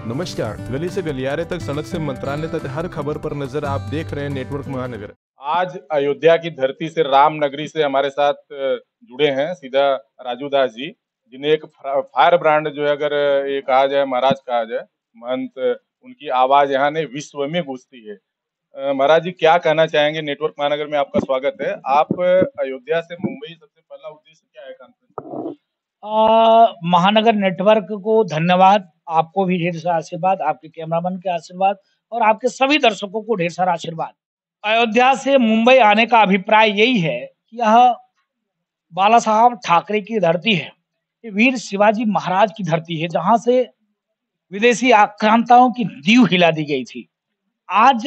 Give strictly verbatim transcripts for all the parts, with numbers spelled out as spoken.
नमस्कार। गली से गलियारे तक, सड़क से मंत्रालय तक, हर खबर पर नजर आप देख रहे हैं नेटवर्क महानगर। आज अयोध्या की धरती से, राम नगरी से हमारे साथ अ, जुड़े हैं सीधा राजू दास जी, जिन्हें एक फा- फायर ब्रांड जो है, अगर ये कहा जाए, महाराज कहा जाए, महंत, उनकी आवाज यहाँ ने विश्व में गूंजती है। अ, महाराज जी, क्या कहना चाहेंगे? नेटवर्क महानगर में आपका स्वागत है। आप अ, अयोध्या से मुंबई, सबसे पहला उद्देश्य क्या है कॉन्फ्रेंस? आ, महानगर नेटवर्क को धन्यवाद। आपको भी ढेर सारा आशीर्वाद, आपके कैमरामैन के आशीर्वाद और आपके सभी दर्शकों को ढेर सारा आशीर्वाद। अयोध्या से मुंबई आने का अभिप्राय यही है कि यह बाला साहब ठाकरे की धरती है, ये वीर शिवाजी महाराज की धरती है, जहां से विदेशी आक्रांताओं की नींव हिला दी गई थी। आज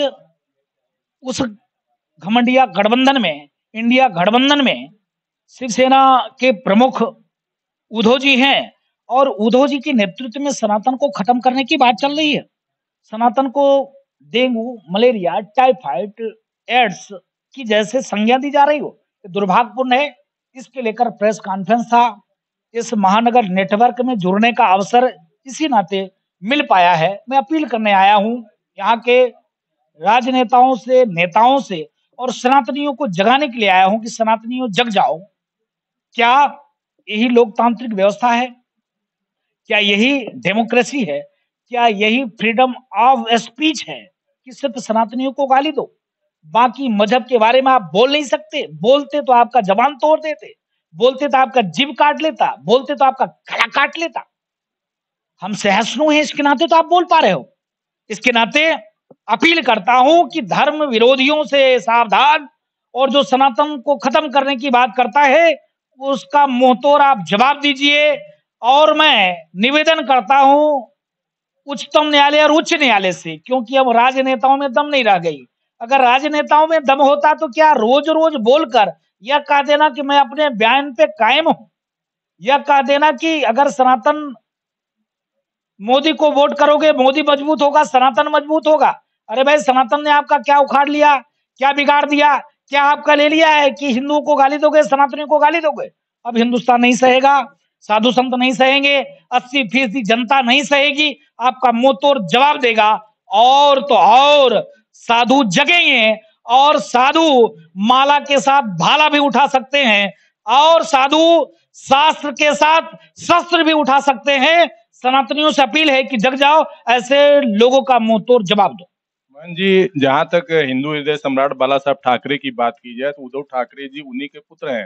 उस घमंडिया गठबंधन में, इंडिया गठबंधन में शिवसेना के प्रमुख उद्धव जी हैं और उद्धव जी के नेतृत्व में सनातन को खत्म करने की बात चल रही है। सनातन को डेंगू, मलेरिया, टाइफाइड, एड्स की जैसे संज्ञा दी जा रही हो, ये दुर्भाग्यपूर्ण है। इसके लेकर प्रेस कॉन्फ्रेंस था। इस महानगर नेटवर्क में जुड़ने का अवसर इसी नाते मिल पाया है। मैं अपील करने आया हूँ यहाँ के राजनेताओं से, नेताओं से और सनातनियों को जगाने के लिए आया हूँ कि सनातनियों जग जाओ। क्या यही लोकतांत्रिक व्यवस्था है? क्या यही डेमोक्रेसी है? क्या यही फ्रीडम ऑफ स्पीच है कि सिर्फ सनातनियों को गाली दो, बाकी मजहब के बारे में आप बोल नहीं सकते? बोलते तो आपका जबान तोड़ देते, बोलते तो आपका जीभ काट लेता, बोलते तो आपका गला काट लेता। हम सहिष्णु हैं, इसके नाते तो आप बोल पा रहे हो। इसके नाते अपील करता हूं कि धर्म विरोधियों से सावधान, और जो सनातन को खत्म करने की बात करता है उसका मुंहतोड़ आप जवाब दीजिए। और मैं निवेदन करता हूं उच्चतम न्यायालय और उच्च न्यायालय से, क्योंकि अब राजनेताओं में दम नहीं रह गई। अगर राजनेताओं में दम होता तो क्या रोज रोज बोलकर यह कह देना कि मैं अपने बयान पे कायम हूं, यह कह देना कि अगर सनातन मोदी को वोट करोगे मोदी मजबूत होगा, सनातन मजबूत होगा। अरे भाई, सनातन ने आपका क्या उखाड़ लिया, क्या बिगाड़ दिया? क्या आपका ले लिया है कि हिंदुओं को गाली दोगे, सनातनियों को गाली दोगे? अब हिंदुस्तान नहीं सहेगा, साधु संत नहीं सहेंगे, अस्सी फीसदी जनता नहीं सहेगी, आपका मुंह तोड़ जवाब देगा। और तो और साधु जगेंगे, और साधु माला के साथ भाला भी उठा सकते हैं, और साधु शास्त्र के साथ शस्त्र भी उठा सकते हैं। सनातनियों से अपील है कि जग जाओ, ऐसे लोगों का मुंह तोड़ जवाब दो। मोहन जी, जहाँ तक हिंदू हृदय सम्राट बाला साहब ठाकरे की बात की जाए, तो उद्धव ठाकरे जी उन्हीं के पुत्र हैं।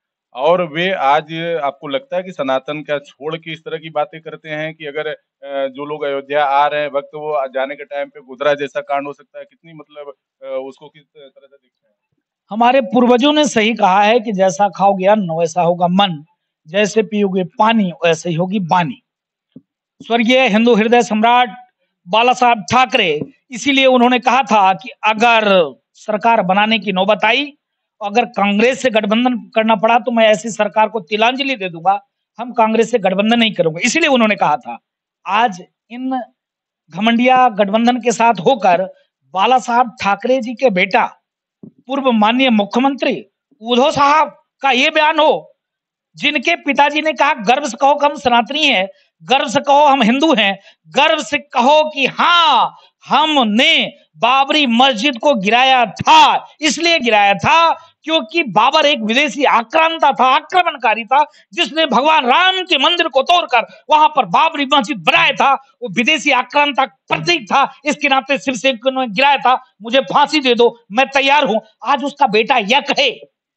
और वे आज, आपको लगता है कि सनातन का छोड़ के इस तरह की बातें करते हैं कि अगर अ, जो लोग अयोध्या आ रहे हैं वक्त, वो जाने के टाइम पे गोधरा जैसा कांड हो सकता है? कितनी मतलब अ, उसको किस तरह से देखते हैं? हमारे पूर्वजों ने सही कहा है कि जैसा खाओगे अन्न वैसा होगा मन, जैसे पियोगे पानी वैसे ही होगी बानी। स्वर्गीय हिंदू हृदय सम्राट बाला साहब ठाकरे, इसीलिए उन्होंने कहा था कि अगर सरकार बनाने की नौबत आई, अगर कांग्रेस से गठबंधन करना पड़ा तो मैं ऐसी सरकार को तिलांजलि दे दूंगा, हम कांग्रेस से गठबंधन नहीं करेंगे। इसीलिए उन्होंने कहा था। आज इन घमंडिया गठबंधन के साथ होकर बाला साहब ठाकरे जी के बेटा, पूर्व माननीय मुख्यमंत्री उद्धव साहब का ये बयान हो, जिनके पिताजी ने कहा गर्व से कहो कि हम सनातनी हैं, गर्व से कहो हम हिंदू हैं, गर्व से कहो कि हाँ, हमने बाबरी मस्जिद को गिराया था। इसलिए गिराया था क्योंकि बाबर एक विदेशी आक्रांता था, आक्रमणकारी था, जिसने भगवान राम के मंदिर को तोड़कर वहां पर बाबरी मस्जिद बनाया था। वो विदेशी आक्रांता प्रतीक था, इसके नाते शिवसेना ने गिराया था। मुझे फांसी दे दो, मैं तैयार हूं। आज उसका बेटा यह कहे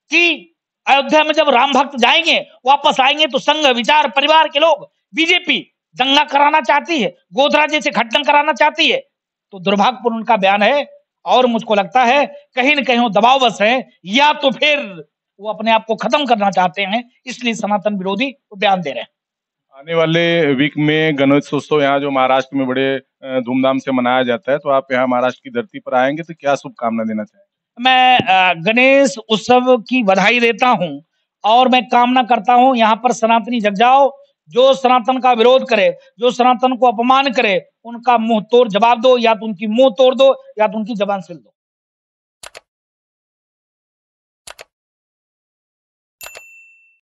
कि अयोध्या में जब राम भक्त जाएंगे, वापस आएंगे, तो संघ विचार परिवार के लोग, बीजेपी दंगा कराना चाहती है, गोधरा जैसे घटना कराना चाहती है, तो दुर्भाग्यपूर्ण उनका बयान है। और मुझको लगता है कहीं न कहीं वो दबाववश है, या तो फिर वो अपने आप को खत्म करना चाहते हैं, इसलिए सनातन विरोधी वो बयान दे रहे हैं। आने वाले वीक में गणेशोत्सव यहाँ जो महाराष्ट्र में बड़े अ, धूमधाम से मनाया जाता है, तो आप यहाँ महाराष्ट्र की धरती पर आएंगे तो क्या शुभकामना देना चाहेंगे? मैं अ, गणेश उत्सव की बधाई देता हूं और मैं कामना करता हूं यहाँ पर सनातनी जग जाओ। जो सनातन का विरोध करे, जो सनातन को अपमान करे, उनका मुंह तोड़ जवाब दो, या तो उनकी मुंह तोड़ दो या तो उनकी जबान सिल दो।